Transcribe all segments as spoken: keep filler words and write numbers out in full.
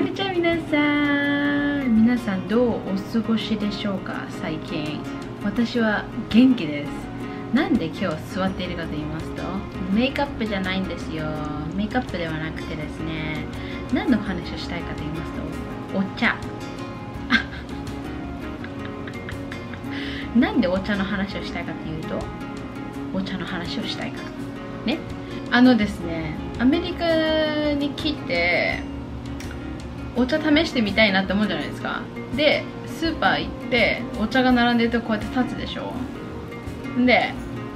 んにちは皆さん。皆さんどうお過ごしでしょうか。最近私は元気です。なんで今日座っているかと言いますと、メイクアップじゃないんですよ。メイクアップではなくてですね、何の話をしたいかと言いますと、お茶なんでお茶の話をしたいかというと、お茶の話をしたいからね。あのですね、アメリカに来てお茶試してみたいなって思うじゃないですか。でスーパー行ってお茶が並んでるとこうやって立つでしょ。で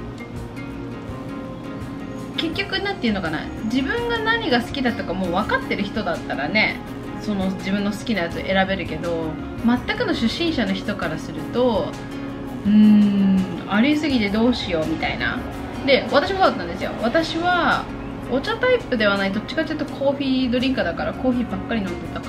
結局なんていうのかな、自分が何が好きだとかもう分かってる人だったらね、その自分の好きなやつを選べるけど、全くの初心者の人からするとうーんありすぎてどうしようみたいな。で私もそうだったんですよ。私はお茶タイプではない、どっちかというとコーヒードリンカーだから、コーヒーばっかり飲んでたから、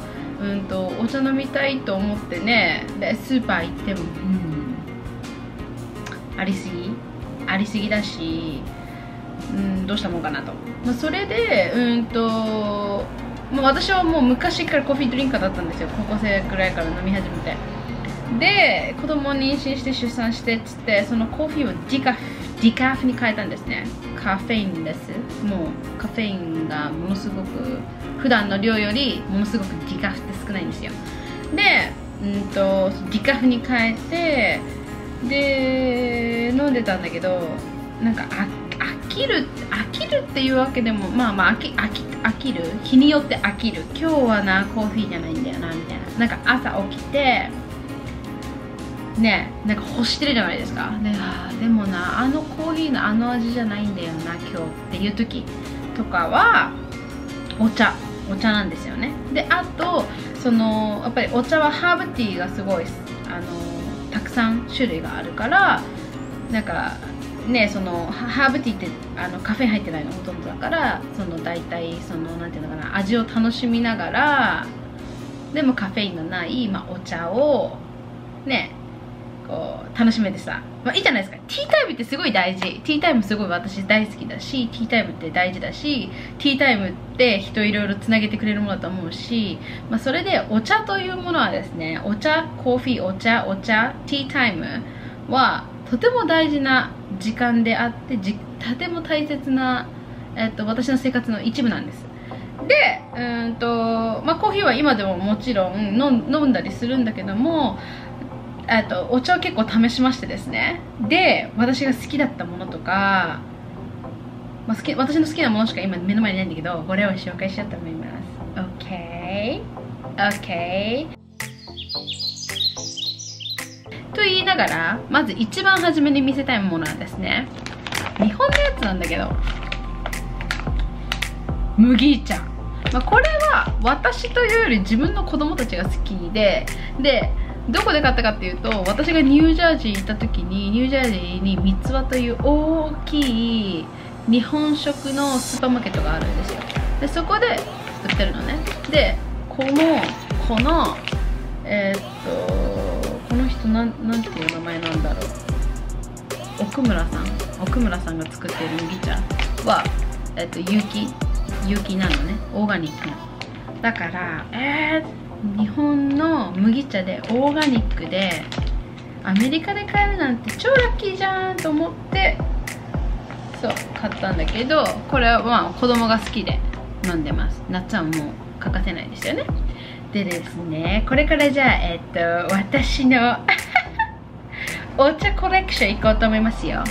うんとお茶飲みたいと思ってね、でスーパー行ってもうんありすぎありすぎだし、うんどうしたもんかなと、まあ、それでうんともう私はもう昔からコーヒードリンカーだったんですよ。高校生くらいから飲み始めて、で子供を妊娠して出産してっつって、そのコーヒーをディカフディカフに変えたんですね。カフェインです。もうカフェインがものすごく普段の量よりものすごくディカフって少ないんですよ。で、うんとディカフに変えて、で飲んでたんだけど、なんかあ飽きる飽きるっていうわけでも、まあまあ飽き飽き飽きる日によって飽きる。今日はなコーヒーじゃないんだよなみたいな。なんか朝起きてね、なんか欲してるじゃないですか。で、あでもな、あのコーヒーのあの味じゃないんだよな今日っていう時とかはお茶お茶なんですよね。であとそのやっぱりお茶はハーブティーがすごいあのたくさん種類があるから、なんかね、そのハーブティーってあのカフェイン入ってないのほとんどだから、その大体そのなんていうのかな、味を楽しみながらでもカフェインのない、まあ、お茶をねこう楽しめてさ、まあ、いいじゃないですか。ティータイムってすごい大事。ティータイムすごい私大好きだし、ティータイムって大事だし、ティータイムって人いろいろつなげてくれるものだと思うし、まあ、それでお茶というものはですね、お茶、コーヒー、お茶、お茶、ティータイムはとても大事な時間であって、じとても大切な、えっと、私の生活の一部なんです。で、うんとまあ、コーヒーは今でももちろん飲飲んだりするんだけども、あとお茶を結構試しましてですね。で私が好きだったものとか、まあ、好き私の好きなものしか今目の前にないんだけど、これを紹介しようと思います。 OK OK と言いながら、まず一番初めに見せたいものはですね、日本のやつなんだけど、麦茶。まあ、これは私というより自分の子供たちが好きで、でどこで買ったかっていうと、私がニュージャージー行った時に、ニュージャージーに三つ葉という大きい日本食のスーパーマーケットがあるんですよ。でそこで売ってるのね。でこのこのえー、っとこの人なんなんていう名前なんだろう、奥村さん奥村さんが作っている麦茶は、えー、っと有機有機なのね、オーガニックのだから、えー日本の麦茶でオーガニックでアメリカで買えるなんて超ラッキーじゃんと思ってそう買ったんだけど、これはまあ子供が好きで飲んでます。夏はもう欠かせないですよね。でですね、これからじゃあえっと私のお茶コレクション行こうと思いますよ。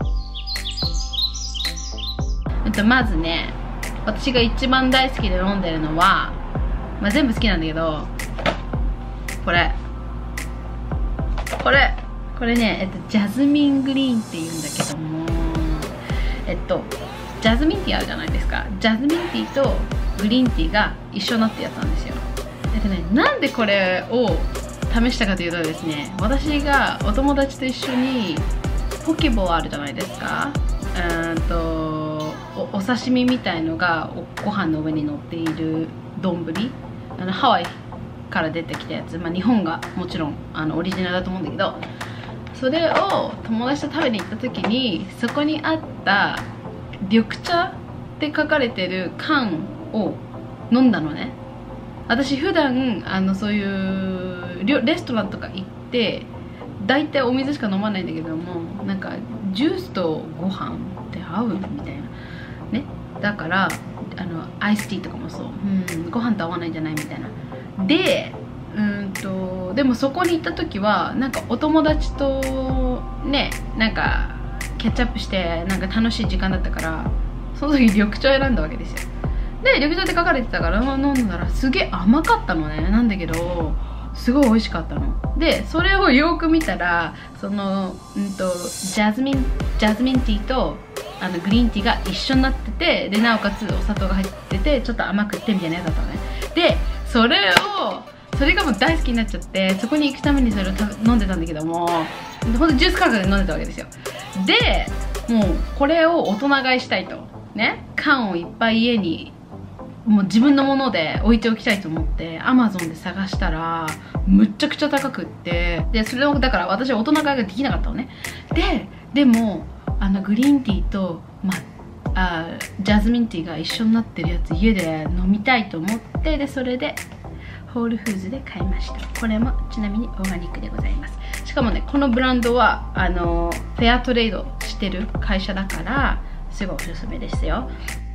えっとまずね、私が一番大好きで飲んでるのは、まあ、全部好きなんだけど、これこれこれね、えっと、ジャズミングリーンっていうんだけども、えっとジャズミンティーあるじゃないですか。ジャズミンティーとグリーンティーが一緒になってやつなんですよ。えっとね、なんでこれを試したかというとですね、私がお友達と一緒にポケボーあるじゃないですか。うんと お, お刺身みたいのがご飯の上に乗っている丼、あのハワイから出てきたやつ、まあ、日本がもちろんあのオリジナルだと思うんだけど、それを友達と食べに行った時に、そこにあった緑茶って書かれてる缶を飲んだのね。 私普段あのそういうレストランとか行って大体お水しか飲まないんだけども、なんかジュースとご飯って合うみたいなね。だからあのアイスティーとかもそう、うん、ご飯と合わないんじゃないみたいな。でうんとでもそこに行った時はなんかお友達とね、なんかキャッチアップしてなんか楽しい時間だったから、その時緑茶選んだわけですよ。で緑茶って書かれてたから飲んだらすげえ甘かったのね。なんだけどすごい美味しかったので、それをよく見たらその、うんと、ジャズミンジャズミンティーとあのグリーンティーが一緒になってて、でなおかつお砂糖が入っててちょっと甘くってみたいなやつだったのね。でそれをそれがもう大好きになっちゃって、そこに行くためにそれを飲んでたんだけども、ほんとジュース感覚で飲んでたわけですよ。でもうこれを大人買いしたいとね、缶をいっぱい家にもう自分のもので置いておきたいと思ってアマゾンで探したらむっちゃくちゃ高くって、でそれをだから私は大人買いができなかったのね。ででもあのグリーンティーと、まあ、あジャズミンティーが一緒になってるやつ家で飲みたいと思って、でそれでホールフーズで買いました。これもちなみにオーガニックでございます。しかもね、このブランドはあのフェアトレードしてる会社だからすごいおすすめですよ。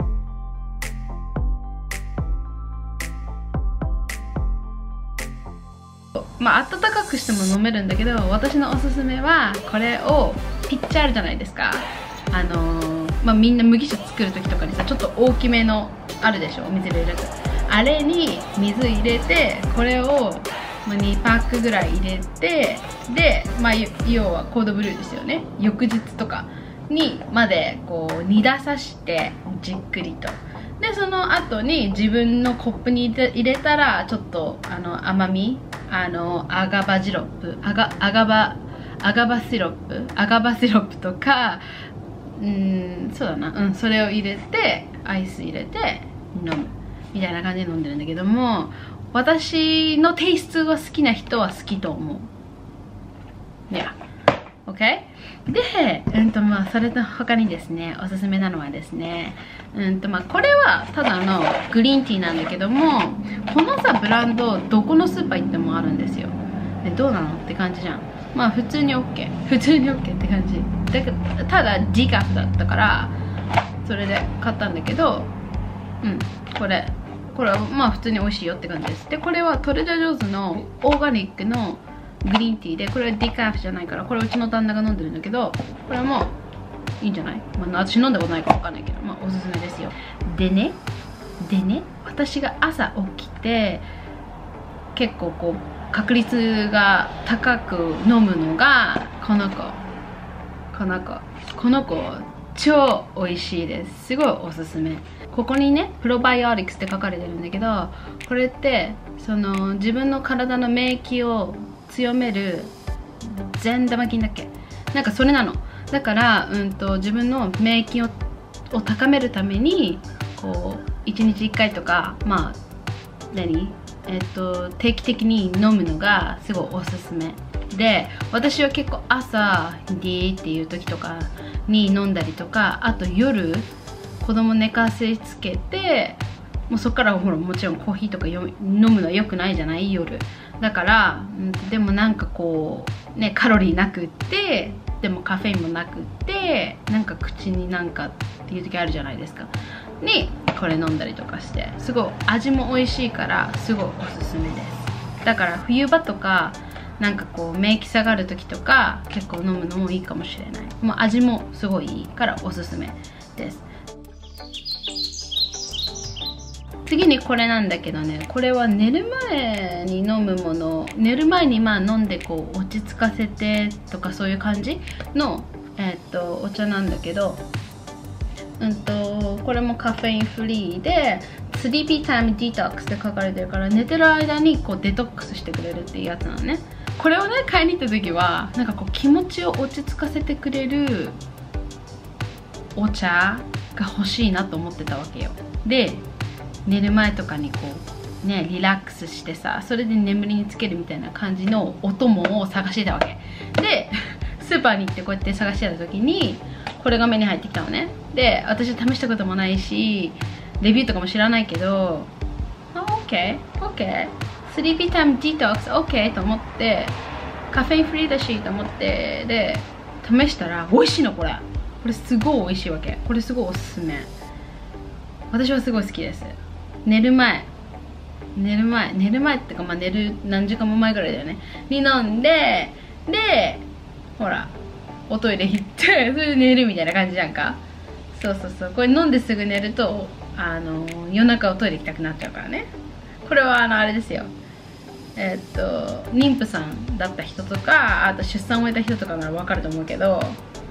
まあ温かくしても飲めるんだけど、私のおすすめはこれをピッチャーあるじゃないですか。あのー、まあみんな麦茶作る時とかにさ、ちょっと大きめのあるでしょ、お水入れるやつ。あれに水入れて、これをにパックぐらい入れて、で、まあ、要はコードブルーですよね。翌日とかにまでこう煮出さしてじっくりと。でその後に自分のコップに入れたらちょっとあの甘み、あのアガバジロップ、アガアガバアガバシロップアガバシロップとか、うーんそうだな、うんそれを入れてアイス入れて飲むみたいな感じで飲んでるんだけども、私のテイストが好きな人は好きと思う。いや、OK？ で、うんとまあそれと他にですね、おすすめなのはですね、うんとまあこれはただのグリーンティーなんだけども、このさブランドどこのスーパー行ってもあるんですよ。でどうなのって感じじゃん。まあ普通に OK、 普通に OK って感じだけど、ただディカフだったからそれで買ったんだけど、うんこれこれはまあ普通に美味しいよって感じです。でこれはトレジャー・ジョーズのオーガニックのグリーンティーで、これはディカフじゃないから、これうちの旦那が飲んでるんだけど、これもいいんじゃない？まあ、私飲んだことないかわかんないけど、まあおすすめですよ。でねでね私が朝起きて結構こう確率が高く飲むのがこの子この子この子超美味しいです。すごいおすすめ。ここにねプロバイオティクスって書かれてるんだけど、これってその自分の体の免疫を強める善玉菌だっけ、なんかそれなの。だから、うん、と自分の免疫をを高めるためにこういちにちいっかいとか、まあ何えっと定期的に飲むのがすごいおすすめで、私は結構朝ディーっていう時とかに飲んだりとか、あと夜子供寝かせつけて、もうそっからほらもちろんコーヒーとか飲むのは良くないじゃない夜だから、うん、でもなんかこうねカロリーなくってでもカフェインもなくってなんか口になんかっていう時あるじゃないですか、にこれ飲んだりとかして、すごい味も美味しいからすごいおすすめです。だから冬場とかなんかこう免疫下がる時とか結構飲むのもいいかもしれない。もう味もすごいいいからおすすめです。次にこれなんだけどね、これは寝る前に飲むもの、寝る前にまあ飲んでこう落ち着かせてとかそういう感じの、えー、っとお茶なんだけど、うんとこれもカフェインフリーでスリーピータイムデトックスって書かれてるから、寝てる間にこうデトックスしてくれるっていうやつなのね。これをね買いに行った時はなんかこう気持ちを落ち着かせてくれるお茶が欲しいなと思ってたわけよ。で寝る前とかにこうねリラックスしてさ、それで眠りにつけるみたいな感じのお供を探してたわけで、スーパーに行ってこうやって探してた時にこれが目に入ってきたのね。で私は試したこともないしレビューとかも知らないけど、あ OK OK OK スリーピータイムディトックス OK と思って、カフェインフリーだしと思って、で試したら美味しいの。これこれすごい美味しいわけ。これすごいおすすめ。私はすごい好きです。寝る前寝る前寝る前ってか、まあ寝る何時間も前ぐらいだよねに飲んで、でほらおトイレ行ってそれで寝るみたいな感じじゃんか。そうそうそう、これ飲んですぐ寝るとあの夜中おトイレ行きたくなっちゃうからね。これはあのあれですよ、えー、っと妊婦さんだった人とか、あと出産を終えた人とかなら分かると思うけど、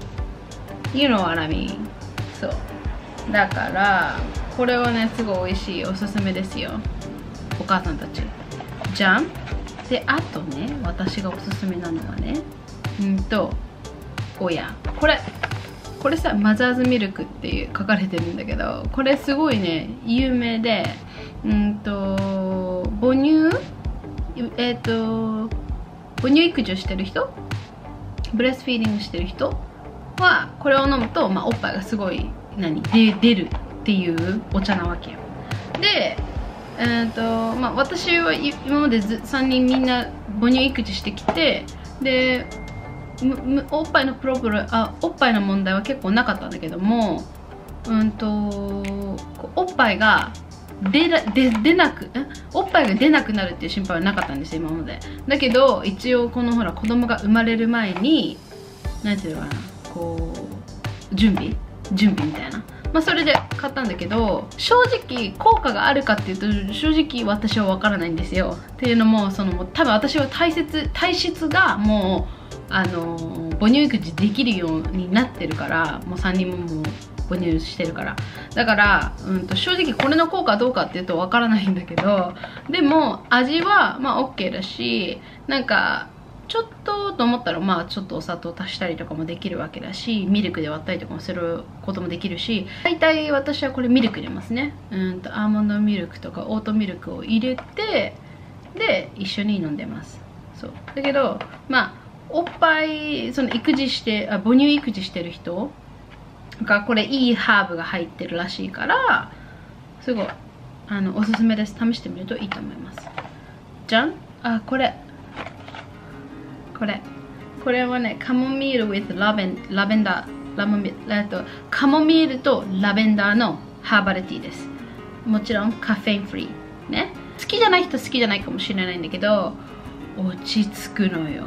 You know what I mean。 そうだからこれはねすごい美味しい、おすすめですよ、お母さんたち。じゃん。であとね、私がおすすめなのはね、うんとおやこれこれさ、マザーズミルクっていう書かれてるんだけど、これすごいね有名で、うんと母乳えっ、ー、と母乳育児をしてる人、ブレスフィーディングしてる人はこれを飲むと、まあ、おっぱいがすごい何で出るっていうお茶なわけよ。でえーとまあ、私は今までさんにんみんな母乳育児してきて、でおっぱいのプロブレあおっぱいの問題は結構なかったんだけども、うんとおっぱいが出ら出出なくおっぱいが出なくなるっていう心配はなかったんですよ今まで。だけど一応このほら子供が生まれる前に何ていうのかな、こう準備準備みたいな、まあ、それで買ったんだけど、正直効果があるかっていうと正直私は分からないんですよ。っていうのもそのもう多分私は体質体質がもうあの母乳育児できるようになってるから、もうさんにんももう母乳してるから、だから、うん、と正直これの効果どうかっていうと分からないんだけど、でも味はまあ OK だし、なんかちょっとと思ったらまあちょっとお砂糖足したりとかもできるわけだし、ミルクで割ったりとかもすることもできるし、大体私はこれミルク入れますね。うんとアーモンドミルクとかオートミルクを入れて、で一緒に飲んでます。そうだけどまあおっぱいその育児してあ母乳育児してる人がこれいいハーブが入ってるらしいから、すごいあのおすすめです。試してみるといいと思います。じゃん。あこれこれこれはね、カモミール with ラベンラベンダーラモミえっとカモミールとラベンダーのハーバルティーです。もちろんカフェインフリーね。好きじゃない人好きじゃないかもしれないんだけど、落ち着くのよ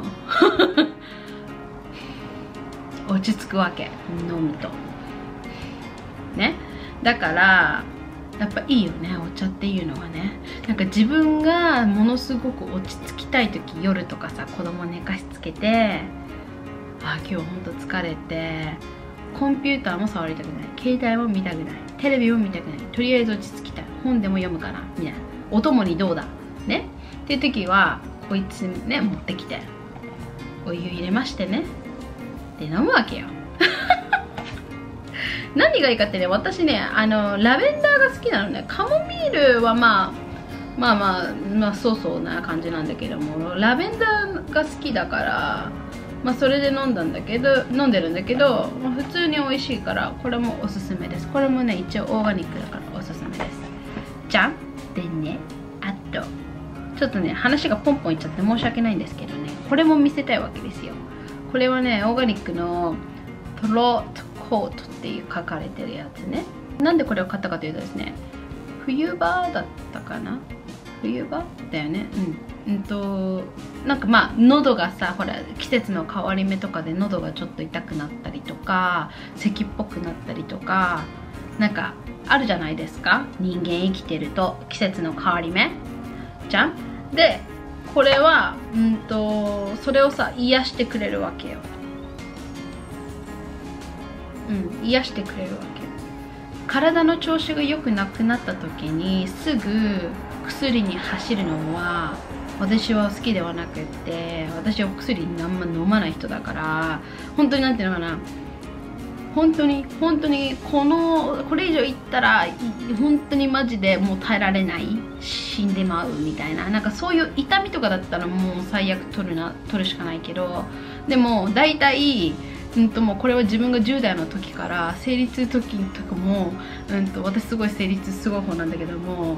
落ち着くわけ、飲むとね。だからやっぱいいよね、お茶っていうのはね。なんか自分がものすごく落ち着きたい時、夜とかさ子供寝かしつけて、あ今日ほんと疲れてコンピューターも触りたくない、携帯も見たくない、テレビも見たくない、とりあえず落ち着きたい、本でも読むかなみたいな、お供にどうだねっていう時はこいつね持ってきてお湯入れましてね、で飲むわけよ何がいいかってね、私ねあのラベンダーが好きなのね。カモミールはまあまあまあまあそうそうな感じなんだけども、ラベンダーが好きだからまあそれで飲んだんだけど飲んでるんだけど、まあ、普通に美味しいからこれもおすすめです。これもね一応オーガニックだからおすすめです。じゃん。でね、あとちょっとね話がポンポンいっちゃって申し訳ないんですけどね、これも見せたいわけですよ。これはねオーガニックのトロートコートっていう書かれてるやつね。なんでこれを買ったかというとですね、冬場だったかな、冬場だよね。うんうんとなんかまあ喉がさほら季節の変わり目とかで喉がちょっと痛くなったりとか咳っぽくなったりとかなんかあるじゃないですか、人間生きてると季節の変わり目じゃん。でこれはうんとそれをさ癒してくれるわけよ。うん癒してくれるわけ。体の調子が良くなくなった時にすぐ薬に走るのは私は好きではなくって、私はお薬あんま飲まない人だから、本当になんていうのかな、本当に本当にこのこれ以上いったら本当にマジでもう耐えられない、死んでまうみたいな、なんかそういう痛みとかだったらもう最悪取るな取るしかないけど、でも大体うんともうこれは自分がじゅう代の時から生理痛時とかも、うんと私すごい生理痛すごい方なんだけども、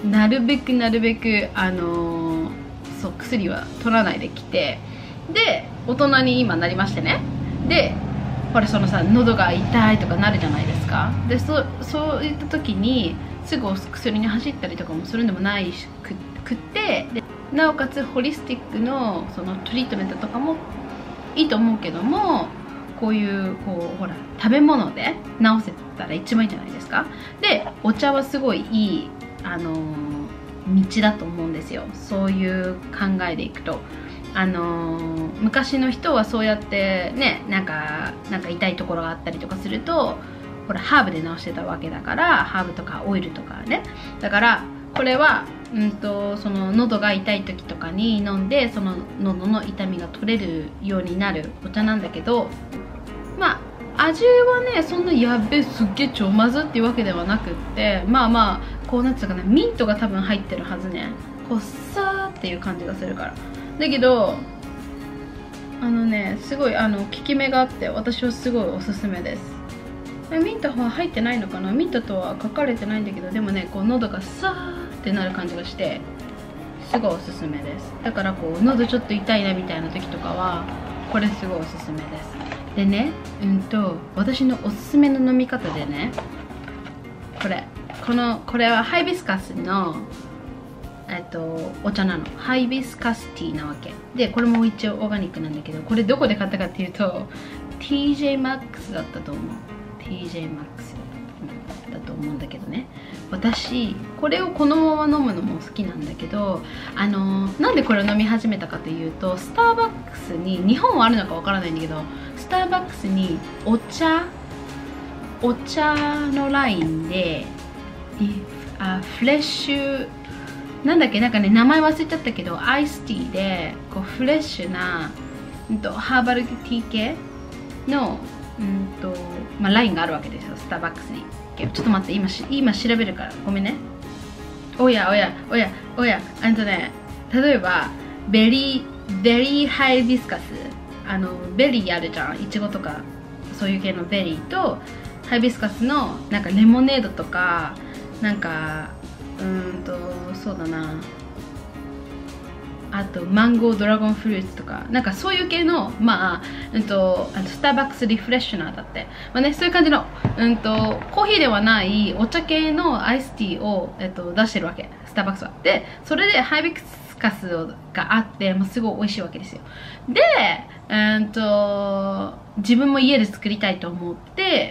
なるべくなるべくあのー、そう薬は取らないで来て、で大人に今なりましてね、でほらそのさ喉が痛いとかなるじゃないですか。で そ, そういった時にすぐ薬に走ったりとかもするんでもないくくってで、なおかつホリスティック の, そのトリートメントとかもいいと思うけども、こういうこうほら食べ物で治せたら一番いいんじゃないですか。でお茶はすごいいい、あのー、道だと思うんですよ。そういう考えでいくと、あのー、昔の人はそうやってね、なんかなんか痛いところがあったりとかするとほらハーブで治してたわけだから、ハーブとかオイルとかね。だからこれはうんとその喉が痛い時とかに飲んで、その喉の痛みが取れるようになるお茶なんだけど、まあ味はねそんなやっべすっげえ超まずっていうわけではなくって、まあまあこうなんつうかな、ミントが多分入ってるはずね。こうさーっていう感じがするから。だけどあのねすごいあの効き目があって私はすごいおすすめです。ミントは入ってないのかな、ミントとは書かれてないんだけど、でもねこう喉がさーってなる感じがしてすごいおすすめです。だからこう喉ちょっと痛いなみたいな時とかはこれすごいおすすめです。でね、うんと私のおすすめの飲み方でね、これこのこれはハイビスカスのえっとお茶なの。ハイビスカスティーなわけで、これも一応オーガニックなんだけど、これどこで買ったかっていうと ティージェー マックスだったと思う。 ティージェー マックスだと思うんだけどね、私これをこのまま飲むのも好きなんだけど、あのー、なんでこれを飲み始めたかというと、スターバックスに日本はあるのかわからないんだけど、スターバックスにお茶お茶のラインであフレッシュなんだっけ、なんかね名前忘れちゃったけど、アイスティーでこうフレッシュな、うんと、ハーバルティー系の、うんとまあ、ラインがあるわけですよ、スターバックスに。ちょっと待って、今し今調べるからごめんね。おやおやおやおや、あとね、例えばベリーベリーハイビスカス、あのベリーあるじゃん、いちごとかそういう系のベリーとハイビスカスのなんかレモネードとか、なんかうーんとそうだな、あとマンゴードラゴンフルーツとか、なんかそういう系の、まあ、うんと、あとスターバックスリフレッシュナーだって、まあね、そういう感じの、うんと、コーヒーではないお茶系のアイスティーを、えっと、出してるわけ、スターバックスは。で、それでハイビスカスがあって、まあ、すごい美味しいわけですよ。で、うんと、自分も家で作りたいと思って、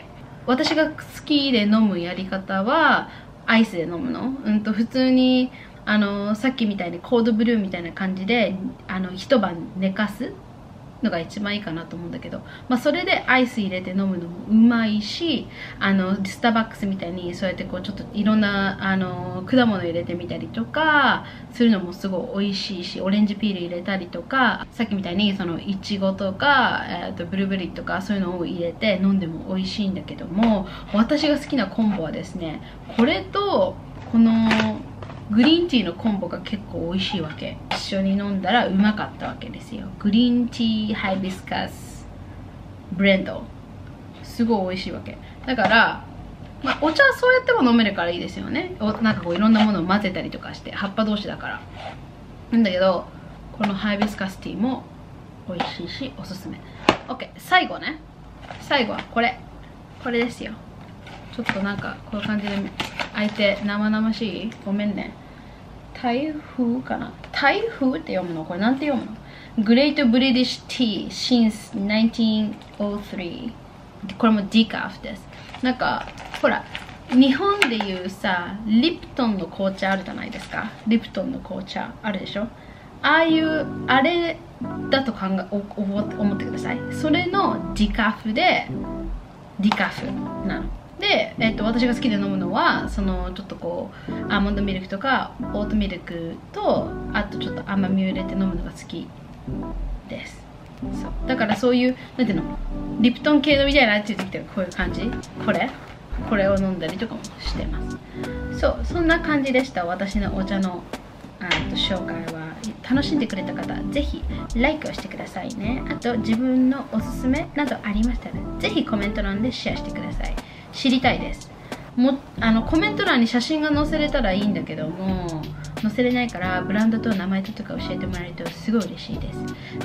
私が好きで飲むやり方は、アイスで飲むの。うんと、普通に、あのさっきみたいにコードブルーみたいな感じであの一晩寝かすのが一番いいかなと思うんだけど、まあ、それでアイス入れて飲むのもうまいし、あのスターバックスみたいにそうやってこうちょっといろんなあの果物入れてみたりとかするのもすごい美味しいし、オレンジピール入れたりとか、さっきみたいにそのいちごとか、えー、とブルーベリーとかそういうのを入れて飲んでも美味しいんだけども、私が好きなコンボはですね、これとこのグリーンティーのコンボが結構美味しいわけ。一緒に飲んだらうまかったわけですよ。グリーンティーハイビスカスブレンドすごい美味しいわけだから、まあ、お茶はそうやっても飲めるからいいですよね。おなんかこういろんなものを混ぜたりとかして葉っぱ同士だからなんだけど、このハイビスカスティーも美味しいしおすすめ。 OK、 最後ね、最後はこれこれですよ。ちょっとなんかこういう感じで相手生々しい、ごめんね。台風かな、台風って読むの、これなんて読むの。グレートブリティッシュティー since ナインティーンオースリー。これもディカーフです。なんかほら日本でいうさリプトンの紅茶あるじゃないですか。リプトンの紅茶あるでしょ。ああいうあれだと考えおお思ってください。それのディカーフでディカーフなので、えー、と私が好きで飲むのはそのちょっとこうアーモンドミルクとかオートミルクとあとちょっと甘みを入れて飲むのが好きです。そうだからそういうなんていうのリプトン系のみたいなって言ってきてるこういう感じ、これこれを飲んだりとかもしてます。そうそんな感じでした。私のお茶のあと紹介は楽しんでくれた方ぜひライクをしてくださいね。あと自分のおすすめなどありましたらぜひコメント欄でシェアしてください。知りたいです。 もあのコメント欄に写真が載せれたらいいんだけども、載せれないから、ブランドと名前とか教えてもらえるとすごい嬉しいです。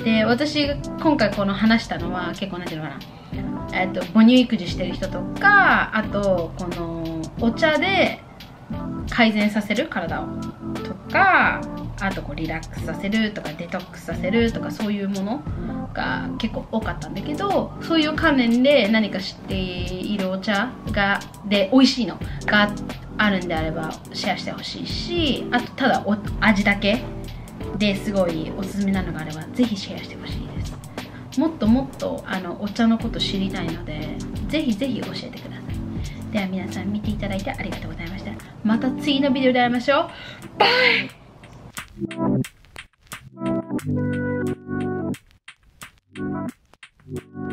で、私が今回この話したのは結構なんていうのかな、えっと母乳育児してる人とか、あとこのお茶で改善させる体をとか、あとこうリラックスさせるとかデトックスさせるとか、そういうものが結構多かったんだけど、そういう関連で何か知っているお茶がで美味しいのがあるんであればシェアしてほしいし、あとただお味だけですごいおすすめなのがあればぜひシェアしてほしいです。もっともっとあのお茶のこと知りたいので、ぜひぜひ教えてください。では皆さん見ていただいてありがとうございました。また次のビデオで会いましょう。バイ。